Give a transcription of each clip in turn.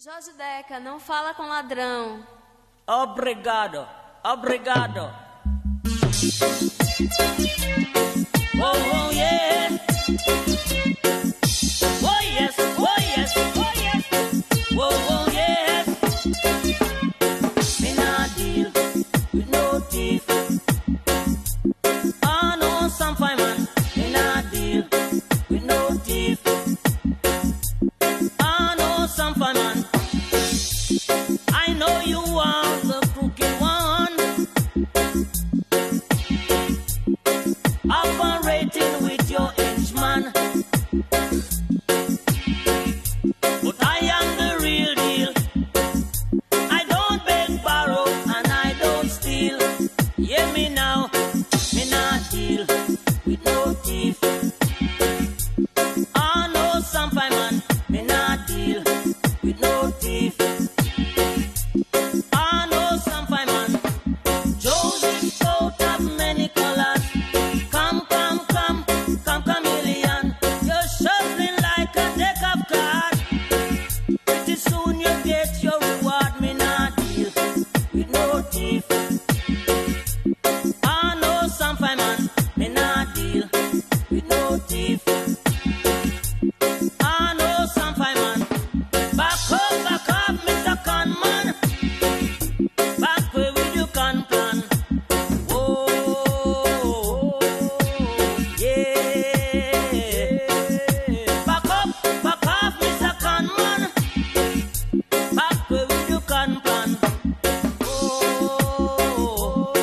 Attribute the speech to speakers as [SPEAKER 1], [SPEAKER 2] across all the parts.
[SPEAKER 1] Jorge Deca, não fala com ladrão.
[SPEAKER 2] Obrigado, obrigado. Oh, oh, yeah. Oh, yes, oh, yes, oh, yes. Oh, oh, yes. Me not deal with no thief. I know some fine man. Me not deal with no thief. I know some fine man. I know you are the crooked one, operating with your henchman. But I am the real deal. I don't beg, borrow, and I don't steal. Hear me now, me not deal with no thief. I know some fine man, me not deal with no thief. I know some fine man. Joseph coat of many colors. Come, come, come, come, chameleon. You're shuffling like a deck of cards. Pretty soon you get your reward. Me not deal with no thief. I know some fine man. Me not deal with no thief. I know some fine man. Back up, Mr. Conman. Back where with you can plan. Oh, yeah. Back up, Mr. Conman. Back where with you can plan. Oh,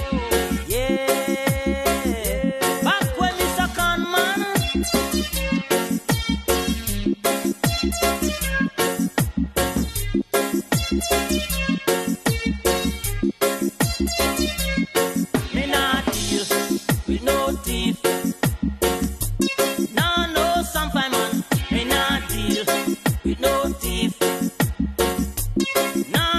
[SPEAKER 2] yeah. Back where Mr. Conman. Me not deal with no thief. Nah, no, some fine man. Me not deal with no thief. Nah,